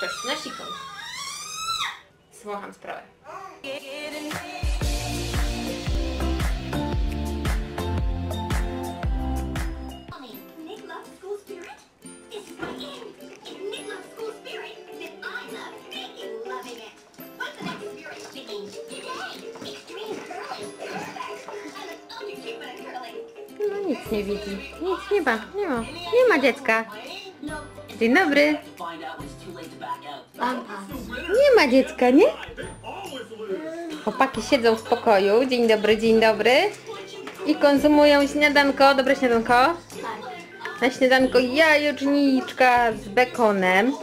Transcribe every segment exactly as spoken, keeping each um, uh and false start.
Ktoś tu nasikał. Zwącham sprawę. No nic nie widzi. Nic nie ma. Nie ma. Nie ma dziecka. Dzień dobry. Nie ma dziecka, nie? Chłopaki siedzą w pokoju. Dzień dobry, dzień dobry. I konsumują śniadanko. Dobre śniadanko? Na śniadanko jajeczniczka z bekonem.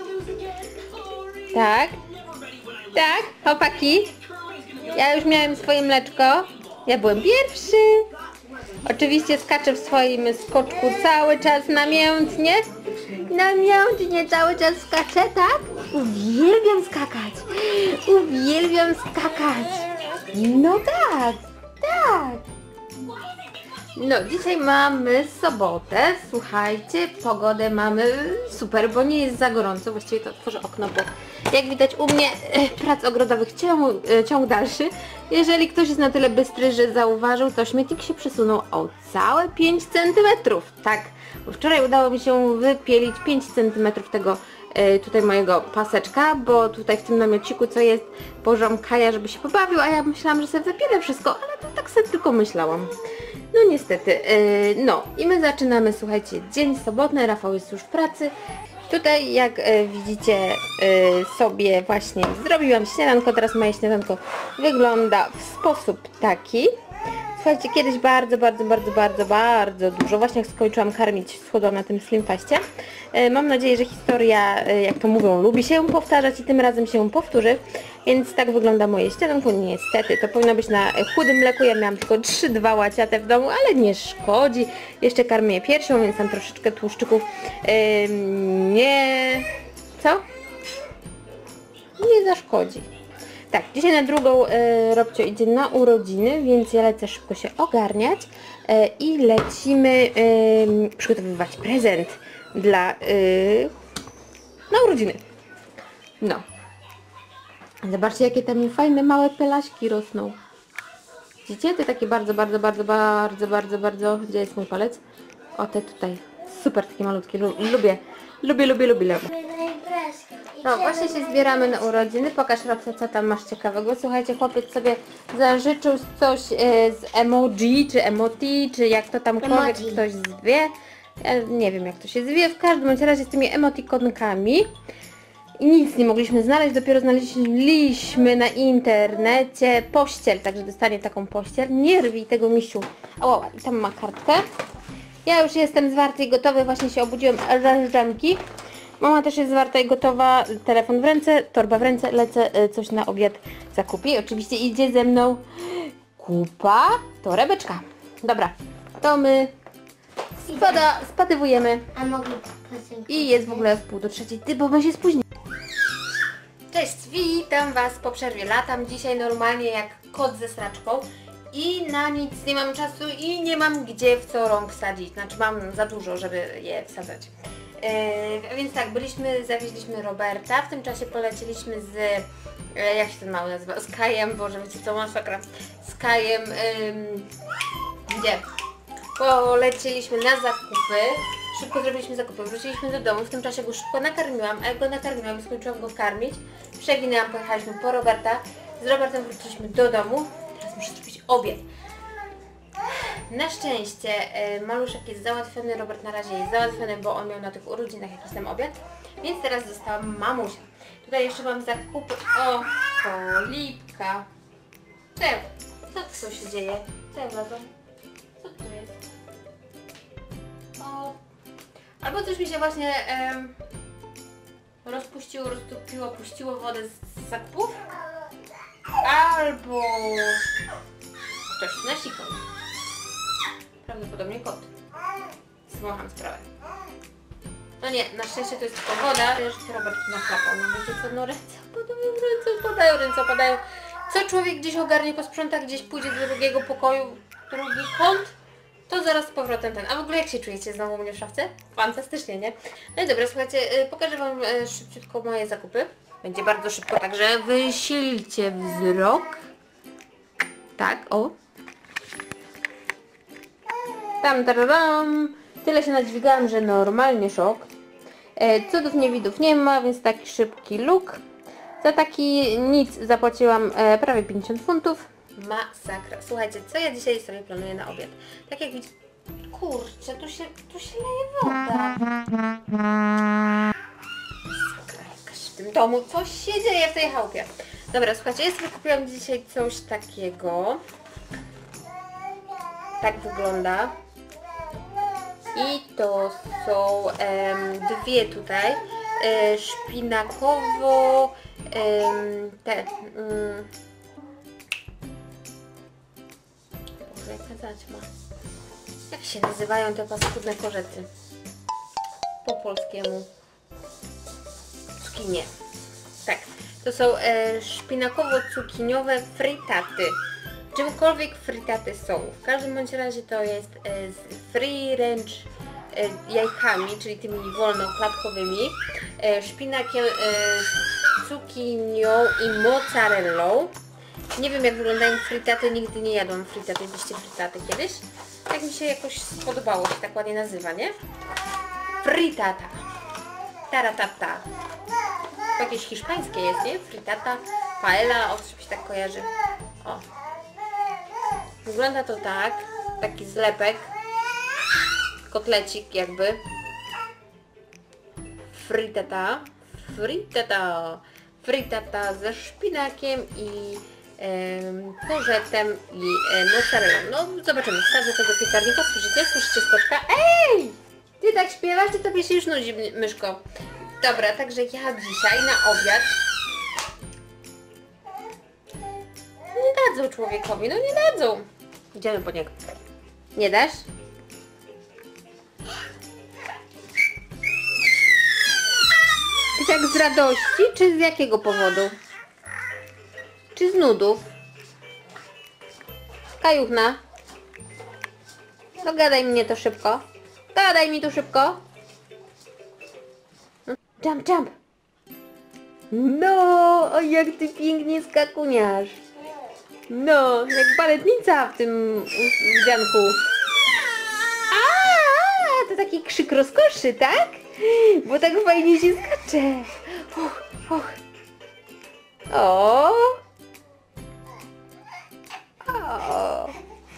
Tak? Tak, chłopaki? Ja już miałem swoje mleczko. Ja byłem pierwszy. Oczywiście skaczę w swoim skoczku cały czas namiętnie. Namiętnie cały czas skaczę, tak? Uwielbiam skakać. Uwielbiam skakać. No tak, tak. No, dzisiaj mamy sobotę. Słuchajcie, pogodę mamy super, bo nie jest za gorąco. Właściwie to otworzę okno, bo jak widać u mnie e, prac ogrodowych ciąg, e, ciąg dalszy. Jeżeli ktoś jest na tyle bystry, że zauważył, to śmietnik się przesunął o całe pięć centymetrów. Tak, bo wczoraj udało mi się wypielić pięć centymetrów tego e, tutaj mojego paseczka, bo tutaj w tym namiociku co jest, położyłam Kaja, żeby się pobawił, a ja myślałam, że sobie wypielę wszystko, ale to tak sobie tylko myślałam. No niestety, yy, no i my zaczynamy, słuchajcie, dzień sobotny, Rafał jest już w pracy. Tutaj jak yy, widzicie yy, sobie właśnie zrobiłam śniadanko, teraz moje śniadanko wygląda w sposób taki. Słuchajcie, kiedyś bardzo, bardzo, bardzo, bardzo, bardzo dużo, właśnie jak skończyłam karmić, schudłam na tym Slimfaście. Yy, mam nadzieję, że historia, yy, jak to mówią, lubi się powtarzać i tym razem się powtórzy. Więc tak wygląda moje śniadanko. Niestety, to powinno być na chudym mleku. Ja miałam tylko trzy dwa łaciate w domu, ale nie szkodzi. Jeszcze karmię piersią, więc tam troszeczkę tłuszczyków yy, nie... Co? Nie zaszkodzi. Tak, dzisiaj na drugą yy, Robcio idzie na urodziny, więc ja lecę szybko się ogarniać yy, i lecimy yy, przygotowywać prezent dla yy, na urodziny. No. Zobaczcie, jakie tam fajne małe pelaśki rosną. Widzicie? Te takie bardzo, bardzo, bardzo, bardzo, bardzo, bardzo... Gdzie jest mój palec? O, te tutaj. Super, takie malutkie. Lubię, lubię, lubię, lubię, lubię. No, właśnie się zbieramy na urodziny. Pokaż, Robce, co tam masz ciekawego. Słuchajcie, chłopiec sobie zażyczył coś e, z emoji, czy emoti, czy jak to tam ktoś zwie. Ja nie wiem, jak to się zwie. W każdym razie z tymi emotikonkami. I nic nie mogliśmy znaleźć, dopiero znaleźliśmy na internecie pościel, także dostanie taką pościel. Nie rwij tego, misiu. O, i tam ma kartkę. Ja już jestem zwarty i gotowy, właśnie się obudziłem z dżemki. Mama też jest zwarta i gotowa, telefon w ręce, torba w ręce, lecę coś na obiad zakupię. Oczywiście idzie ze mną kupa torebeczka. Dobra, to my spada, spadywujemy. I jest w ogóle w pół do trzeciej, ty, bo my się spóźnimy. Cześć, witam Was po przerwie. Latam dzisiaj normalnie jak kot ze sraczką i na nic nie mam czasu i nie mam gdzie w co rąk wsadzić. Znaczy mam za dużo, żeby je wsadzać. Yy, więc tak, byliśmy, zawieźliśmy Roberta, w tym czasie poleciliśmy z, yy, jak się ten mały nazywa, z Kajem, Boże, wiecie co, masakra, z Kajem, yy, gdzie? Poleciliśmy na zakupy. Szybko zrobiliśmy zakupy, wróciliśmy do domu, w tym czasie go szybko nakarmiłam, a jak go nakarmiłam i skończyłam go karmić, przewinęłam, pojechaliśmy po Roberta, z Robertem wróciliśmy do domu, teraz muszę zrobić obiad. Na szczęście y, maluszek jest załatwiony, Robert na razie jest załatwiony, bo on miał na tych urodzinach jakiś tam obiad, więc teraz zostałam mamusia. Tutaj jeszcze mam zakupy, o, polipka. Co, co tu się dzieje? Co ja wlazłam? Co tu jest? O. Albo coś mi się właśnie em, rozpuściło, roztopiło, puściło wodę z zakupów. Albo ktoś nasikał. Prawdopodobnie kot. Zwącham sprawę. No nie, na szczęście to jest tylko woda. Jeszcze Robert nachlapał. No wiecie co, no ręce opadają, ręce opadają, ręce opadają. Co człowiek gdzieś ogarnie, posprząta, gdzieś pójdzie do drugiego pokoju, drugi kąt to zaraz z powrotem ten. A w ogóle jak się czujecie znowu u mnie w szafce? Fantastycznie, nie? No i dobra, słuchajcie, pokażę Wam szybciutko moje zakupy. Będzie bardzo szybko, także wysilcie wzrok. Tak, o. Tam, tam, tyle się nadźwigałam, że normalnie szok. E, cudów niewidów nie ma, więc taki szybki look. Za taki nic zapłaciłam e, prawie pięćdziesiąt funtów. Masakra. Słuchajcie, co ja dzisiaj sobie planuję na obiad? Tak jak widzicie... Kurczę, tu się, tu się leje woda. Masakra jakaś w tym domu. Coś się dzieje w tej chałupie. Dobra, słuchajcie, ja sobie kupiłam dzisiaj coś takiego. Tak wygląda. I to są em, dwie tutaj. E, szpinakowo... Em, te... Mm, Boże, jaka zaćma. Jak się nazywają te paskudne korzety? Po polskiemu. Cukinie. Tak. To są e, szpinakowo-cukiniowe fritaty. Czymkolwiek fritaty są. W każdym bądź razie to jest e, z free range e, jajkami, czyli tymi wolnoklatkowymi, e, szpinakiem, e, cukinią i mozzarellą. Nie wiem jak wyglądają fritaty, nigdy nie jadłam fritaty. Jedliście fritaty kiedyś? Tak mi się jakoś spodobało, się tak ładnie nazywa, nie? Fritata. Taratata. Jakieś hiszpańskie jest, nie? Fritata, paella, o coś mi się tak kojarzy. O. Wygląda to tak. Taki zlepek. Kotlecik jakby. Fritata. Fritata. Fritata ze szpinakiem i em, korzetem i e, mozzarellą. No zobaczymy. Wsadzę to do piekarnika. Słyszycie? Słyszycie skoczka? Ej! Ty tak śpiewasz, ty tobie się już nudzi, myszko. Dobra, także ja dzisiaj na obiad nie dadzą człowiekowi, no nie dadzą. Idziemy po niego. Nie dasz? I tak z radości, czy z jakiego powodu? Czy z nudów? Kajuchna. No gadaj mnie to szybko. Gadaj mi tu szybko. Jump, jump. No, o jak ty pięknie skakuniasz. No, jak baletnica w tym wdzianku. A, to taki krzyk rozkoszy, tak? Bo tak fajnie się skacze. Och, och. O. O.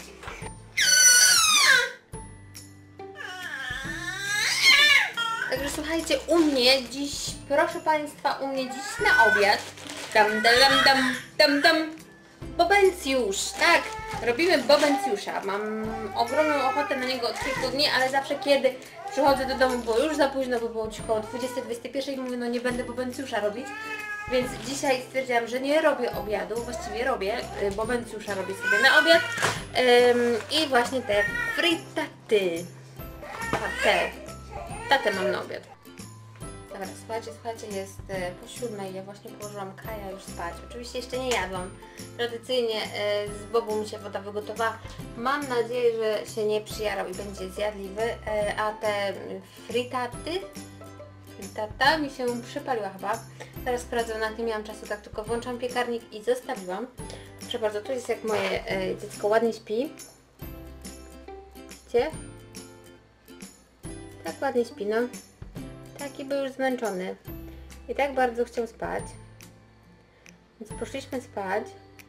Także słuchajcie, u mnie dziś, proszę Państwa, u mnie dziś na obiad dam, dam, dam, dam, dam, bobencjusz, tak, robimy bobencjusza. Mam ogromną ochotę na niego od kilku dni, ale zawsze kiedy przychodzę do domu, bo już za późno, bo było około dwudziestej, dwudziestej pierwszej i mówię, no nie będę bobencjusza robić. Więc dzisiaj stwierdziłam, że nie robię obiadu, właściwie robię, bobencjusza robię sobie na obiad. Ym, I właśnie te fritaty. A te. Tatę mam na obiad. Dobra, słuchajcie, słuchajcie, jest e, po siódmej, ja właśnie położyłam Kaja już spać. Oczywiście jeszcze nie jadłam. Tradycyjnie e, z Bobą mi się woda wygotowała. Mam nadzieję, że się nie przyjarał i będzie zjadliwy. E, a te fritaty, fritata mi się przypaliła chyba. Teraz sprawdzę, na tym miałam czasu, tak tylko włączam piekarnik i zostawiłam. Proszę bardzo, tu jest jak moje e, dziecko ładnie śpi. Widzicie? Tak ładnie śpi, no. Taki był już zmęczony. I tak bardzo chciał spać. Więc poszliśmy spać.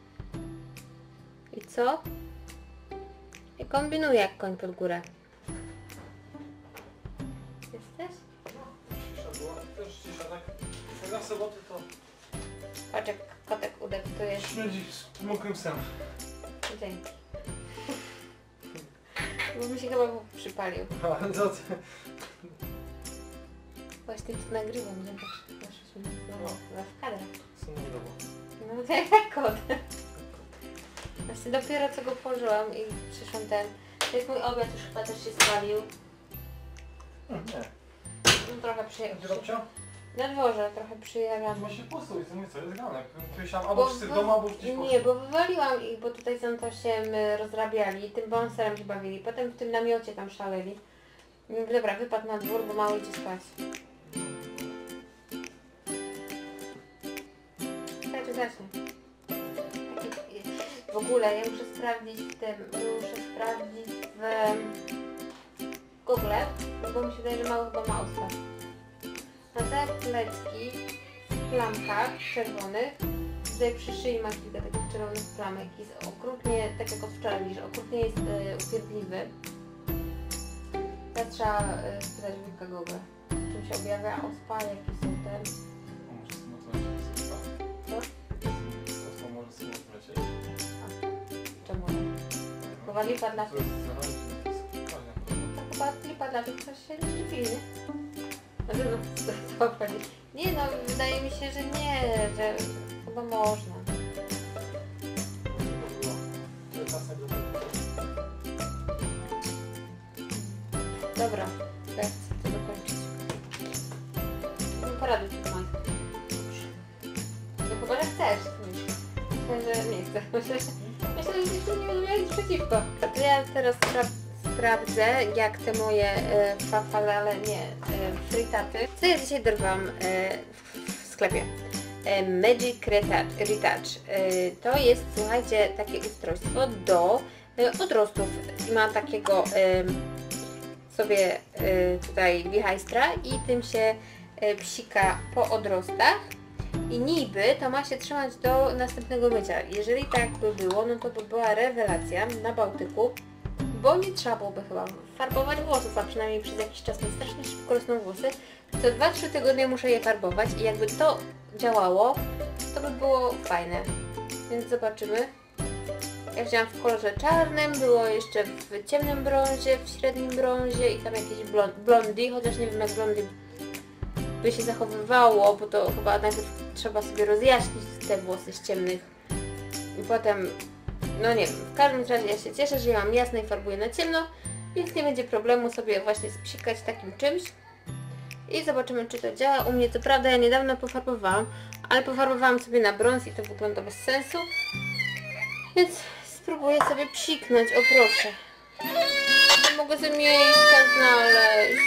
I co? I kombinuje jak koń pod górę. Jesteś? Cisza była, też cisza, tak? Na soboty to Patrz jak kotek udeptuje. śmierdzi z mokrym psem. Dzięki. Bo mi się chyba przypalił. A, co ty? Właśnie to nagrywam, nie? Poszliśmy no, w kadrę. Co nie wiadomo. No to jak kot. Właśnie dopiero co go położyłam i przyszłam ten... To jest mój obiad, już chyba też się spalił. Nie. No trochę przyjechał. Gdzie babcia? Na dworze trochę przyjechałam. Ma się posuń, to mówię, co jest grane. Myślałam, Bo albo wszyscy w domu, albo gdzieś Nie, poszli. bo wywaliłam ich, bo tutaj z Antosiem y, rozrabiali, tym bonserem się bawili, potem w tym namiocie tam szaleli. Mówię, dobra, wypadł na dwór, bo mało idzie spać. Znaczy zacznie. W ogóle ja muszę sprawdzić w tym, muszę sprawdzić w Google, bo mi się wydaje, że mały chyba ma ustaw. Na te plecki w plamkach czerwonych, tutaj przy szyi ma kilka takich czerwonych plamek, jest okrutnie, tak jak od wczoraj, że okrutnie jest y, upierdliwy. Teraz trzeba y, spytać wujka Google, czym się objawia ospa, jaki są ten... O, może smutno lecieć. Co? Co? Może smutno lecieć? Czemu nie? Chyba lipa dla To tych... jest zaraz, to jest fajne. To chyba lipa dla tych, co się nie szczepili, nie? Na pewno co chodzi. Nie no, wydaje mi się, że nie, że chyba można. Dobra, ja chcę to dokończyć. No poraduj się z Majką. No chyba, że chcesz. Myślę, że nie chcę. Myślę, że, myślę, że jeszcze nie będę miała nic przeciwko. To ja teraz spra sprawdzę, jak te moje e, fafale, ale nie, e, fritaty. Co ja dzisiaj dorwałam e, w, w sklepie? E, Magic Retouch. Retouch. E, to jest, słuchajcie, takie ustrojstwo do e, odrostów. Ma takiego e, sobie e, tutaj wichajstra i tym się e, psika po odrostach. I niby to ma się trzymać do następnego mycia. Jeżeli tak by było, no to by była rewelacja na Bałtyku, bo nie trzeba byłoby chyba farbować włosów, a przynajmniej przez jakiś czas, bo strasznie szybko rosną włosy. Co dwa trzy tygodnie muszę je farbować i jakby to działało, to by było fajne. Więc zobaczymy. Ja wzięłam w kolorze czarnym, było jeszcze w ciemnym brązie, w średnim brązie i tam jakieś blond, blondi, chociaż nie wiem jak blondi by się zachowywało, bo to chyba najpierw trzeba sobie rozjaśnić te włosy z ciemnych i potem, no nie wiem, w każdym razie ja się cieszę, że ja mam jasne i farbuję na ciemno, więc nie będzie problemu sobie właśnie spsikać takim czymś i zobaczymy, czy to działa. U mnie to prawda, ja niedawno pofarbowałam, ale pofarbowałam sobie na brąz i to wygląda bez sensu, więc spróbuję sobie psiknąć, o proszę. Nie mogę sobie miejsca znaleźć.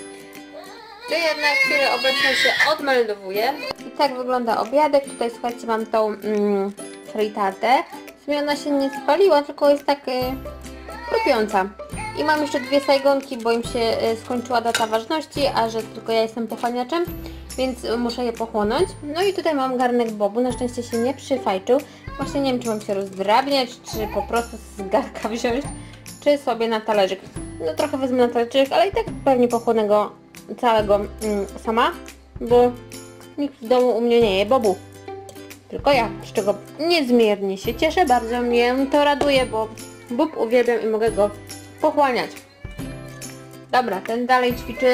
To ja na chwilę obecną się odmeldowuję. I tak wygląda obiadek. Tutaj słuchajcie, mam tą mm, fritatę. W sumie ona się nie spaliła, tylko jest tak y, chrupiąca. I mam jeszcze dwie sajgonki, bo im się y, skończyła data ważności, a że tylko ja jestem pochłaniaczem, więc y, muszę je pochłonąć. No i tutaj mam garnek bobu, na szczęście się nie przyfajczył. Właśnie nie wiem, czy mam się rozdrabniać, czy po prostu z garnka wziąć, czy sobie na talerzyk. No trochę wezmę na talerzyk, ale i tak pewnie pochłonę go całego mm, sama, bo nikt w domu u mnie nie je bobu. Tylko ja, z czego niezmiernie się cieszę, bardzo mnie to raduje, bo bób uwielbiam i mogę go pochłaniać. Dobra, ten dalej ćwiczy.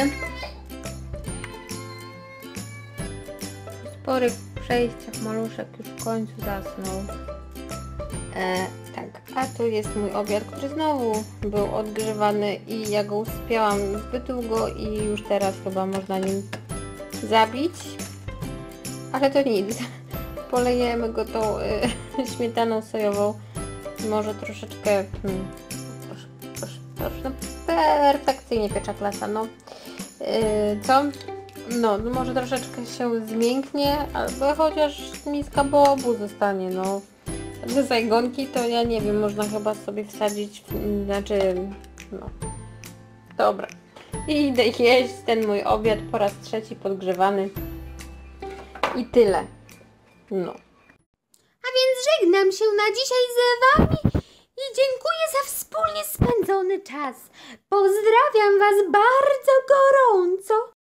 Spory przejściach, maluszek już w końcu zasnął. E, tak, a tu jest mój obiad, który znowu był odgrzewany i ja go usypiałam zbyt długo i już teraz chyba można nim zabić. Ale to nic. Polejemy go tą y, śmietaną sojową. Może troszeczkę... Hmm, proszę, proszę, proszę, no perfekcyjnie piecza klasa, no. Yy, co? No, no może troszeczkę się zmięknie, albo chociaż miska bobu zostanie, no. Te zajgonki to ja nie wiem, można chyba sobie wsadzić, w, znaczy, no. Dobra. I idę jeść ten mój obiad po raz trzeci podgrzewany. I tyle. No. A więc żegnam się na dzisiaj z Wami i dziękuję za wspólnie spędzony czas. Pozdrawiam Was bardzo gorąco.